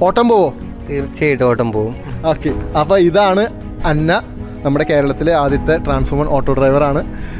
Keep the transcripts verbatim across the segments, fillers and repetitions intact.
ഓട്ടം പോവോ? തീർച്ചയായിട്ടും ഓട്ടം പോവും. ഓക്കെ, അപ്പോൾ ഇതാണ് അന്ന, നമ്മുടെ കേരളത്തിലെ ആദ്യത്തെ ട്രാൻസ്ഫോമർ ഓട്ടോ ഡ്രൈവറാണ്.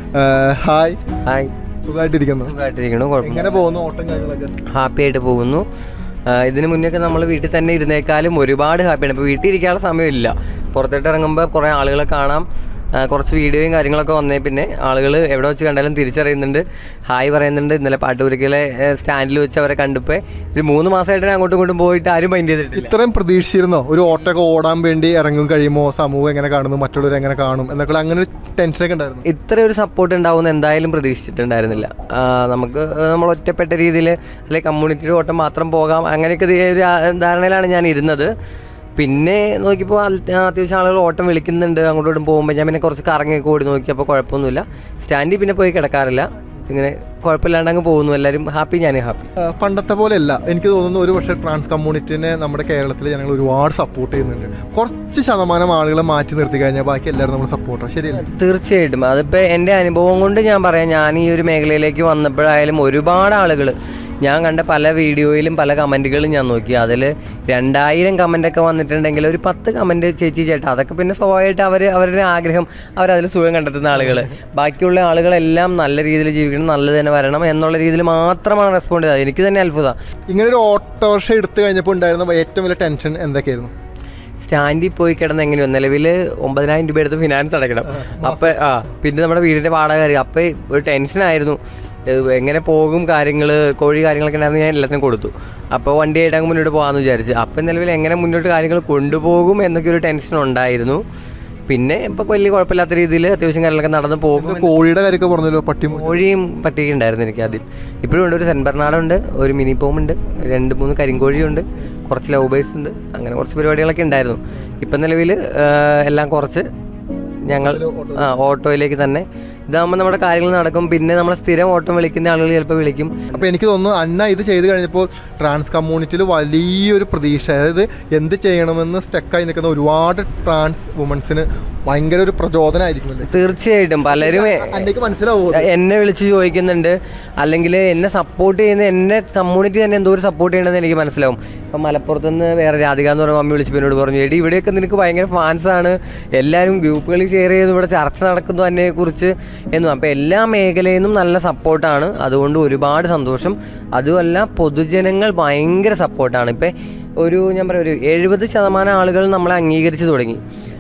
ഹായ്. ഹായ്. സുഖമായിട്ടിരിക്കുന്നു? സുഖമായിട്ടിരിക്കുന്നു. എങ്ങനെ പോകുന്നു ഓട്ടം കാര്യങ്ങളൊക്കെ? ഹാപ്പി ആയിട്ട് പോകുന്നു. ഇതിന് മുന്നേയൊക്കെ നമ്മൾ വീട്ടിൽ തന്നെ ഇരുന്നേക്കാളും ഒരുപാട് ഹാപ്പിയാണ്. ഇപ്പോൾ വീട്ടിൽ ഇരിക്കാനുള്ള സമയമില്ല. പുറത്തോട്ട് ഇറങ്ങുമ്പോൾ കുറേ ആളുകളെ കാണാം, കുറച്ച് വീഡിയോയും കാര്യങ്ങളൊക്കെ വന്നേ പിന്നെ ആളുകൾ എവിടെ വെച്ച് കണ്ടാലും തിരിച്ചറിയുന്നുണ്ട്, ഹായ് പറയുന്നുണ്ട്. ഇന്നലെ പാട്ടൂരിക്കലെ സ്റ്റാൻഡിൽ വെച്ച് അവരെ കണ്ടപ്പോൾ ഒരു മൂന്ന് മാസമായിട്ട് അങ്ങോട്ടും ഇങ്ങോട്ടും പോയിട്ട് ആരും മൈൻഡ് ചെയ്തിട്ടില്ല. ഇത്രയും പ്രതീക്ഷിച്ചിരുന്നോ ഒരു ഓട്ടമൊക്കെ ഓടാൻ വേണ്ടി ഇറങ്ങും കഴിയുമോ, സമൂഹം എങ്ങനെ കാണുന്നു, മറ്റുള്ളവർ എങ്ങനെ കാണും എന്നൊക്കെ അങ്ങനെ ഒരു ടെൻഷനൊക്കെ ഉണ്ടായിരുന്നു? ഇത്ര ഒരു സപ്പോർട്ട് ഉണ്ടാവുമെന്ന് എന്തായാലും പ്രതീക്ഷിച്ചിട്ടുണ്ടായിരുന്നില്ല. നമുക്ക് നമ്മൾ ഒറ്റപ്പെട്ട രീതിയിൽ അല്ലെങ്കിൽ കമ്മ്യൂണിറ്റിയുടെ ഓട്ടം മാത്രം പോകാം അങ്ങനെയൊക്കെ ഒരു ധാരണയിലാണ് ഞാൻ ഇരുന്നത്. പിന്നെ നോക്കിയപ്പോൾ അത്യാവശ്യം ആളുകൾ ഓട്ടം വിളിക്കുന്നുണ്ട്, അങ്ങോട്ടും പോകുമ്പോൾ ഞാൻ പിന്നെ കുറച്ച് കറങ്ങിയൊക്കെ ഓടി നോക്കിയപ്പോൾ കുഴപ്പമൊന്നുമില്ല. സ്റ്റാൻഡിൽ പിന്നെ പോയി കിടക്കാറില്ല, ഇങ്ങനെ കുഴപ്പമില്ലാണ്ട് അങ്ങ് പോകുന്നു. എല്ലാവരും ഹാപ്പി, ഞാനും ഹാപ്പി. പണ്ടത്തെ പോലെയല്ല എനിക്ക് തോന്നുന്നു. ഒരു പക്ഷേ ട്രാൻസ് കമ്മ്യൂണിറ്റിനെ നമ്മുടെ കേരളത്തിൽ ജനങ്ങൾ ഒരുപാട് സപ്പോർട്ട് ചെയ്യുന്നുണ്ട്. കുറച്ച് ശതമാനം ആളുകളെ മാറ്റി നിർത്തി കഴിഞ്ഞാൽ ബാക്കി എല്ലാവരും നമ്മൾ സപ്പോർട്ടാണ്. ശരിയല്ല? തീർച്ചയായിട്ടും. അതിപ്പോൾ എൻ്റെ അനുഭവം കൊണ്ട് ഞാൻ പറയാം. ഞാൻ ഈ ഒരു മേഖലയിലേക്ക് വന്നപ്പോഴായാലും ഒരുപാട് ആളുകൾ, ഞാൻ കണ്ട പല വീഡിയോയിലും പല കമൻറ്റുകളും ഞാൻ നോക്കി. അതിൽ രണ്ടായിരം കമൻറ്റൊക്കെ വന്നിട്ടുണ്ടെങ്കിൽ ഒരു പത്ത് കമൻറ്റ് ചേച്ചി ചേട്ടാ, അതൊക്കെ പിന്നെ സ്വാഭാവികമായിട്ട് അവർ അവരുടെ ആഗ്രഹം, അവരതിൽ സുഖം കണ്ടെത്തുന്ന ആളുകൾ. ബാക്കിയുള്ള ആളുകളെല്ലാം നല്ല രീതിയിൽ ജീവിക്കണം, നല്ലത് തന്നെ വരണം എന്നുള്ള രീതിയിൽ മാത്രമാണ് റെസ്പോണ്ട് ചെയ്തത്. എനിക്ക് തന്നെ അത്ഭുതം. ഇങ്ങനൊരു ഓട്ടോറിക്ഷ എടുത്തു കഴിഞ്ഞപ്പോൾ ഉണ്ടായിരുന്ന ഏറ്റവും വലിയ ടെൻഷൻ എന്തൊക്കെയായിരുന്നു? സ്റ്റാൻഡിൽ പോയി കിടന്ന് എങ്ങനെയോ നിലവിൽ ഒമ്പതിനായിരം രൂപ എടുത്ത് ഫിനാൻസ് അടയ്ക്കണം. അപ്പോൾ ആ പിന്നെ നമ്മുടെ വീടിൻ്റെ വാടക കയറി. അപ്പോൾ ഒരു ടെൻഷനായിരുന്നു, എങ്ങനെ പോകും കാര്യങ്ങൾ, കോഴി കാര്യങ്ങളൊക്കെ ഉണ്ടായിരുന്നു. ഞാൻ എല്ലാത്തിനും കൊടുത്തു. അപ്പോൾ വണ്ടി ആയിട്ട് അങ്ങ് മുന്നോട്ട് പോകാമെന്ന് വിചാരിച്ച്. അപ്പം നിലവിൽ എങ്ങനെ മുന്നോട്ട് കാര്യങ്ങൾ കൊണ്ടുപോകും എന്നൊക്കെ ഒരു ടെൻഷൻ ഉണ്ടായിരുന്നു. പിന്നെ ഇപ്പോൾ വലിയ കുഴപ്പമില്ലാത്ത രീതിയിൽ അത്യാവശ്യം കാര്യങ്ങളൊക്കെ നടന്ന് പോകും. കോഴിയുടെ കാര്യമൊക്കെ പറഞ്ഞല്ലോ, പട്ടി കോഴിയും പട്ടിയും ഉണ്ടായിരുന്നു എനിക്ക് ആദ്യം. ഇപ്പോഴും ഉണ്ട്, ഒരു സെൻറ്റ് ബെർണാഡുണ്ട്, ഒരു മിനി പോമുണ്ട്, രണ്ട് മൂന്ന് കരിങ്കോഴിയുണ്ട്, കുറച്ച് ലവ് ബേഴ്സ് ഉണ്ട്, അങ്ങനെ കുറച്ച് പരിപാടികളൊക്കെ ഉണ്ടായിരുന്നു. ഇപ്പം നിലവിൽ എല്ലാം കുറച്ച് ഞങ്ങൾ ആ ഓട്ടോയിലേക്ക് തന്നെ. ഇതാകുമ്പോൾ നമ്മുടെ കാര്യങ്ങൾ നടക്കും. പിന്നെ നമ്മൾ സ്ഥിരം ഓട്ടം വിളിക്കുന്ന ആളുകൾ ചിലപ്പോൾ വിളിക്കും. അപ്പോൾ എനിക്ക് തോന്നുന്നു അന്ന ഇത് ചെയ്ത് കഴിഞ്ഞപ്പോൾ ട്രാൻസ് കമ്മ്യൂണിറ്റിയിൽ വലിയൊരു പ്രതീക്ഷ, അതായത് എന്ത് ചെയ്യണമെന്ന് സ്റ്റക്കായി നിൽക്കുന്ന ഒരുപാട് ട്രാൻസ് വുമൻസിന് ഭയങ്കര ഒരു പ്രചോദനമായിരിക്കുമല്ലേ? തീർച്ചയായിട്ടും. പലരും മനസ്സിലാവും, എന്നെ വിളിച്ച് ചോദിക്കുന്നുണ്ട്, അല്ലെങ്കിൽ എന്നെ സപ്പോർട്ട് ചെയ്യുന്ന എന്നെ കമ്മ്യൂണിറ്റി തന്നെ എന്തോ ഒരു സപ്പോർട്ട് ചെയ്യണമെന്ന് എനിക്ക് മനസ്സിലാവും. ഇപ്പം മലപ്പുറത്ത് നിന്ന് വേറെ രാധിക എന്ന് പറയുന്ന മമ്മി വിളിച്ച് എന്നോട് പറഞ്ഞു, എടി ഇവിടെയൊക്കെ നിനക്ക് ഭയങ്കര ഫാൻസാണ്, എല്ലാവരും ഗ്രൂപ്പുകളിൽ ഷെയർ ചെയ്ത് ഇവിടെ ചർച്ച നടക്കുന്നു അതിനെക്കുറിച്ച് എന്നും. അപ്പോൾ എല്ലാ മേഖലയിൽ നിന്നും നല്ല സപ്പോർട്ടാണ്, അതുകൊണ്ട് ഒരുപാട് സന്തോഷം. അതുമല്ല പൊതുജനങ്ങൾ ഭയങ്കര സപ്പോർട്ടാണ്. ഇപ്പം ഒരു ഞാൻ പറയാം ഒരു എഴുപത് ശതമാനം ആളുകൾ നമ്മളെ അംഗീകരിച്ച് തുടങ്ങി.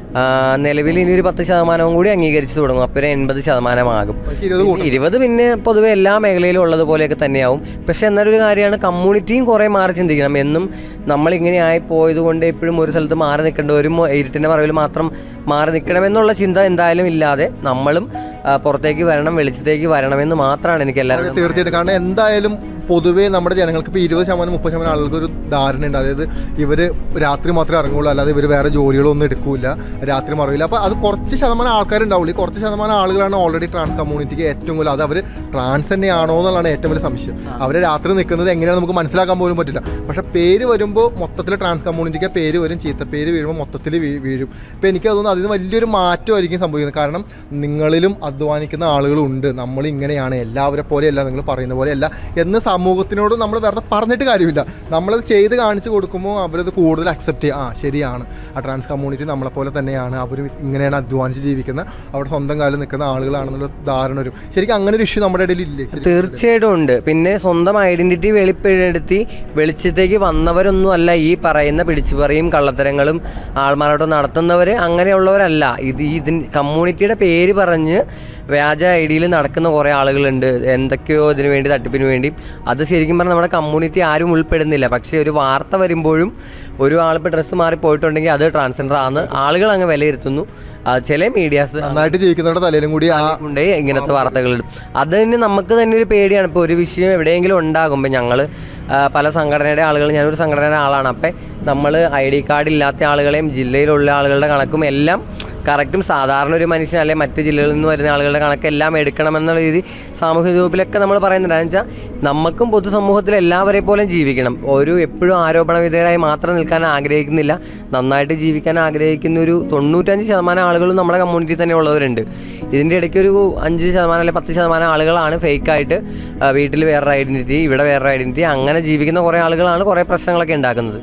നിലവിൽ ഇനി ഒരു പത്ത് ശതമാനവും കൂടി അംഗീകരിച്ച് തുടങ്ങും. അപ്പോൾ ഒരു എൺപത് ശതമാനമാകും. ഇരുപത് പിന്നെ പൊതുവെ എല്ലാ മേഖലയിലും ഉള്ളതുപോലെയൊക്കെ തന്നെയാവും. പക്ഷേ എന്നൊരു കാര്യമാണ്, കമ്മ്യൂണിറ്റിയും കുറേ മാറി ചിന്തിക്കണം. എന്നും നമ്മളിങ്ങനെ ആയി പോയത് കൊണ്ട് എപ്പോഴും ഒരു സ്ഥലത്ത് മാറി നിൽക്കേണ്ടവരും ഇരുട്ടിൻ്റെ മറവിൽ മാത്രം മാറി നിൽക്കണമെന്നുള്ള ചിന്ത എന്തായാലും ഇല്ലാതെ നമ്മളും പുറത്തേക്ക് വരണം, വെളിച്ചത്തേക്ക് വരണമെന്ന് മാത്രമാണ് എനിക്ക് എല്ലാവരും. തീർച്ചയായിട്ടും. കാരണം എന്തായാലും പൊതുവേ നമ്മുടെ ജനങ്ങൾക്ക് ഇപ്പോൾ ഇരുപത് ശതമാനം മുപ്പത് ശതമാനം ആളുകൾക്ക് ഒരു ധാരണയുണ്ട്, അതായത് ഇവർ രാത്രി മാത്രമേ ഇറങ്ങുള്ളൂ, അല്ലാതെ ഇവർ വേറെ ജോലികളൊന്നും എടുക്കില്ല, രാത്രി മറവില്ല. അപ്പോൾ അത് കുറച്ച് ശതമാനം ആൾക്കാരുണ്ടാവുള്ളൂ. ഈ കുറച്ച് ശതമാനം ആളുകളാണ് ഓൾറെഡി ട്രാൻസ് കമ്മ്യൂണിറ്റിക്ക് ഏറ്റവും കൂടുതൽ. അത് അവർ ട്രാൻസ് തന്നെയാണോ എന്നുള്ളതാണ് ഏറ്റവും വലിയ സംശയം. അവരെ രാത്രി നിൽക്കുന്നത് എങ്ങനെയാണ് നമുക്ക് മനസ്സിലാക്കാൻ പോലും പറ്റില്ല. പക്ഷേ പേര് വരുമ്പോൾ മൊത്തത്തിൽ ട്രാൻസ് കമ്മ്യൂണിറ്റിക്ക് പേര് വരും, ചീത്ത പേര് വീഴുമ്പോൾ മൊത്തത്തിൽ വീഴും. ഇപ്പോൾ എനിക്ക് തോന്നുന്നു അതിന് വലിയൊരു മാറ്റമായിരിക്കും സംഭവിക്കുന്നത്. കാരണം നിങ്ങളിലും അധ്വാനിക്കുന്ന ആളുകളുണ്ട്, നമ്മളിങ്ങനെയാണ്, എല്ലാവരെ പോലെയല്ല, നിങ്ങൾ പറയുന്ന പോലെയല്ല എന്ന് സമൂഹത്തിനോട് നമ്മൾ വെറുതെ പറഞ്ഞിട്ട് കാര്യമില്ല. നമ്മളത് ചെയ്ത് കാണിച്ചു കൊടുക്കുമ്പോൾ അവരത് കൂടുതൽ അക്സെപ്റ്റ് ചെയ്യും. ആ ശരിയാണ്, ആ ട്രാൻസ് കമ്മ്യൂണിറ്റി നമ്മളെപ്പോലെ തന്നെയാണ്, അവർ ഇങ്ങനെയാണ് അധ്വാനിച്ച് ജീവിക്കുന്ന, അവിടെ സ്വന്തം കാലിൽ നിൽക്കുന്ന ആളുകളാണെന്നുള്ള ധാരണ വരും. ശരിക്കും അങ്ങനെ ഒരു ഇഷ്യൂ നമ്മുടെ ഇടയിൽ ഇല്ലേ? തീർച്ചയായിട്ടും ഉണ്ട്. പിന്നെ സ്വന്തം ഐഡന്റിറ്റി വെളിപ്പെടുത്തി വെളിച്ചത്തേക്ക് വന്നവരൊന്നും അല്ല ഈ പറയുന്ന പിടിച്ചുപറിയും കള്ളത്തരങ്ങളും ആൾമാരോട്ട് നടത്തുന്നവർ. അങ്ങനെയുള്ളവരല്ല. ഇത് ഇതിന് കമ്മ്യൂണിറ്റിയുടെ പേര് പറഞ്ഞ് വ്യാജ ഐ ഡിയിൽ നടക്കുന്ന കുറേ ആളുകളുണ്ട്, എന്തൊക്കെയോ ഇതിനു വേണ്ടി, തട്ടിപ്പിന് വേണ്ടി. അത് ശരിക്കും പറഞ്ഞാൽ നമ്മുടെ കമ്മ്യൂണിറ്റി ആരും ഉൾപ്പെടുന്നില്ല. പക്ഷേ ഒരു വാർത്ത വരുമ്പോഴും ഒരു ആളിപ്പോൾ ഡ്രസ്സ് മാറി പോയിട്ടുണ്ടെങ്കിൽ അത് ട്രാൻസ്ജെൻഡർ ആണ് ആളുകൾ അങ്ങ് വിലയിരുത്തുന്നു. ചില മീഡിയാസ് നന്നായിട്ട് ജീവിക്കുന്നവരുടെ തലയിലും കൂടി കൊണ്ടേ ഇങ്ങനത്തെ വാർത്തകൾ ഇടും. അത് തന്നെ നമുക്ക് തന്നെ ഒരു പേടിയാണ്. ഇപ്പോൾ ഒരു വിഷയം എവിടെയെങ്കിലും ഉണ്ടാകുമ്പോൾ ഞങ്ങൾ പല സംഘടനയുടെ ആളുകൾ, ഞാനൊരു സംഘടനയുടെ ആളാണ്, അപ്പം നമ്മൾ ഐ ഡി കാർഡ് ഇല്ലാത്ത ആളുകളെയും ജില്ലയിലുള്ള ആളുകളുടെ കണക്കും എല്ലാം കറക്റ്റും സാധാരണ ഒരു മനുഷ്യൻ അല്ലെങ്കിൽ മറ്റ് ജില്ലകളിൽ നിന്ന് വരുന്ന ആളുകളുടെ കണക്കെല്ലാം എടുക്കണമെന്നുള്ള രീതി സാമൂഹ്യ ഗ്രൂപ്പിലൊക്കെ നമ്മൾ പറയുന്നുണ്ട്. എന്ന് വെച്ചാൽ നമുക്കും പൊതുസമൂഹത്തിൽ എല്ലാവരെ പോലും ജീവിക്കണം. ഒരു എപ്പോഴും ആരോപണ വിധേയരായി മാത്രം നിൽക്കാൻ ആഗ്രഹിക്കുന്നില്ല, നന്നായിട്ട് ജീവിക്കാൻ ആഗ്രഹിക്കുന്ന ഒരു തൊണ്ണൂറ്റഞ്ച് ശതമാനം ആളുകളും നമ്മുടെ കമ്മ്യൂണിറ്റി തന്നെ ഉള്ളവരുണ്ട്. ഇതിൻ്റെ ഇടയ്ക്ക് ഒരു അഞ്ച് ശതമാനം അല്ലെങ്കിൽ പത്ത് ശതമാനം ആളുകളാണ് ഫേക്കായിട്ട് വീട്ടിൽ വേറൊരു ഐഡൻറ്റിറ്റി, ഇവിടെ വേറൊരു ഐഡൻറ്റിറ്റി, അങ്ങനെ ജീവിക്കുന്ന കുറേ ആളുകളാണ് കുറേ പ്രശ്നങ്ങളൊക്കെ ഉണ്ടാക്കുന്നത്.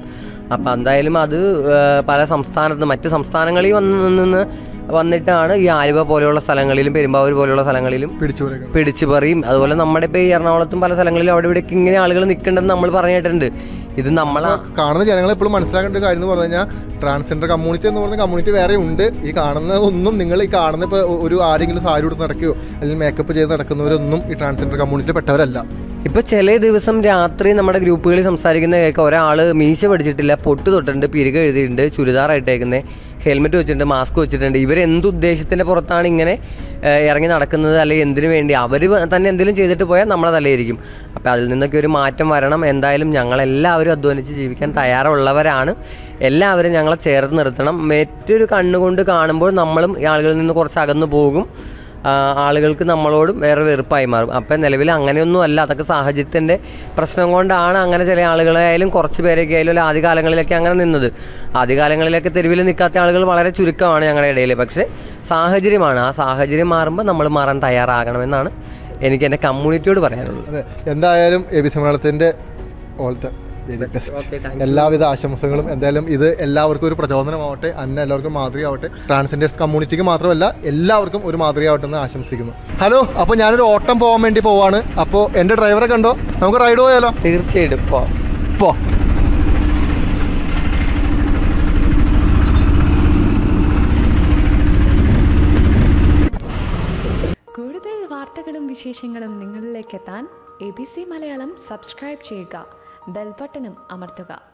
അപ്പം എന്തായാലും അത് പല സംസ്ഥാനത്ത് മറ്റ് സംസ്ഥാനങ്ങളിൽ വന്ന് നിന്ന് വന്നിട്ടാണ് ഈ ആലുവ പോലെയുള്ള സ്ഥലങ്ങളിലും പെരുമ്പാവൂർ പോലെയുള്ള സ്ഥലങ്ങളിലും പിടിച്ചു പറയും. അതുപോലെ നമ്മുടെ ഇപ്പോൾ ഈ എറണാകുളത്തും പല സ്ഥലങ്ങളിലും അവിടെ ഇവിടേക്ക് ഇങ്ങനെ ആളുകൾ നിൽക്കേണ്ടതെന്ന് നമ്മൾ പറഞ്ഞിട്ടുണ്ട്. ഇത് നമ്മൾ കാണുന്ന ജനങ്ങൾ എപ്പോഴും മനസ്സിലാക്കേണ്ട ഒരു കാര്യം എന്ന് പറഞ്ഞു കഴിഞ്ഞാൽ ട്രാൻസ്ജെൻഡർ കമ്മ്യൂണിറ്റി എന്ന് പറഞ്ഞ കമ്മ്യൂണിറ്റി വേറെ ഉണ്ട്. ഈ കാണുന്നതൊന്നും നിങ്ങൾ ഈ കാണുന്ന ഇപ്പോൾ ഒരു ആരെങ്കിലും സാരി കൊടുത്ത് നടക്കുകയോ അല്ലെങ്കിൽ മേക്കപ്പ് ചെയ്ത് നടക്കുന്നവരൊന്നും ഈ ട്രാൻസ്ജെൻഡർ കമ്മ്യൂണിറ്റിയിൽ പെട്ടവരല്ല. ഇപ്പോൾ ചില ദിവസം രാത്രി നമ്മുടെ ഗ്രൂപ്പുകളിൽ സംസാരിക്കുന്ന കേൾക്കാം, ഒരാൾ മീശ പഠിച്ചിട്ടില്ല, പൊട്ട് തൊട്ടിട്ടുണ്ട്, പിരിക എഴുതിയിട്ടുണ്ട്, ചുരിദാറായിട്ടേക്കുന്നത്, ഹെൽമെറ്റ് വെച്ചിട്ടുണ്ട്, മാസ്ക് വെച്ചിട്ടുണ്ട്. ഇവരെന്തുദ്ദേശത്തിൻ്റെ പുറത്താണ് ഇങ്ങനെ ഇറങ്ങി നടക്കുന്നത്, അല്ലെങ്കിൽ എന്തിനു വേണ്ടി അവർ തന്നെ എന്തെങ്കിലും ചെയ്തിട്ട് പോയാൽ നമ്മളെ തലയിരിക്കും. അപ്പോൾ അതിൽ നിന്നൊക്കെ ഒരു മാറ്റം വരണം. എന്തായാലും ഞങ്ങളെല്ലാവരും അധ്വാനിച്ച് ജീവിക്കാൻ തയ്യാറുള്ളവരാണ്. എല്ലാവരും ഞങ്ങളെ ചേർത്ത് നിർത്തണം. മറ്റൊരു കണ്ണുകൊണ്ട് കാണുമ്പോൾ നമ്മളും ഈ ആളുകളിൽ നിന്ന് കുറച്ച് അകന്നു പോകും. ആളുകൾക്ക് നമ്മളോടും വേറെ വെറുപ്പായി മാറും. അപ്പം നിലവിൽ അങ്ങനെയൊന്നും അല്ല, അതൊക്കെ സാഹചര്യത്തിൻ്റെ പ്രശ്നം കൊണ്ടാണ് അങ്ങനെ ചില ആളുകളായാലും കുറച്ച് പേരൊക്കെ ആയാലും അല്ല ആദ്യകാലങ്ങളിലൊക്കെ അങ്ങനെ നിന്നത്. ആദ്യകാലങ്ങളിലൊക്കെ തെരുവിൽ നിൽക്കാത്ത ആളുകൾ വളരെ ചുരുക്കമാണ് ഞങ്ങളുടെ ഇടയിൽ. പക്ഷേ സാഹചര്യമാണ്, ആ സാഹചര്യം മാറുമ്പോൾ നമ്മൾ മാറാൻ തയ്യാറാകണമെന്നാണ് എനിക്ക് എൻ്റെ കമ്മ്യൂണിറ്റിയോട് പറയാനുള്ളത്. അതെ, എന്തായാലും എ ബി സി മലയാളത്തിൻ്റെ ഓൾത്തെ എല്ലാവിധ ആശംസകളും. എന്തായാലും ഇത് എല്ലാവർക്കും ഒരു പ്രചോദനമാവട്ടെ, അന്ന എല്ലാവർക്കും മാതൃകയാവട്ടെ, ട്രാൻസ്ജെൻഡേഴ്സ് കമ്മ്യൂണിറ്റിക്ക് മാത്രമല്ല എല്ലാവർക്കും ഒരു മാതൃകയാവട്ടെ എന്ന് ആശംസിക്കുന്നു. ഹലോ, അപ്പോൾ ഞാനൊരു ഓട്ടം പോകാൻ വേണ്ടി പോവാണ്. അപ്പോൾ എൻ്റെ ഡ്രൈവറെ കണ്ടോ, നമുക്ക് റൈഡ് പോയാലോ? തീർച്ചയായിട്ടും പോ പോ കൂടുതൽ വാർത്തകളും വിശേഷങ്ങളും നിങ്ങളിലേക്ക് എത്താൻ A B C Malayalam subscribe ചെയ്യുക, ബെൽ ബട്ടണും അമർത്തുക.